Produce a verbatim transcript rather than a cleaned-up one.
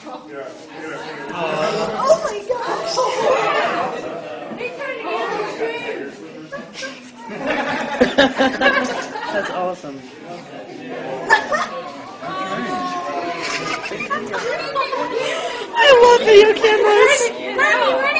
Oh my gosh! That's awesome. I love video cameras.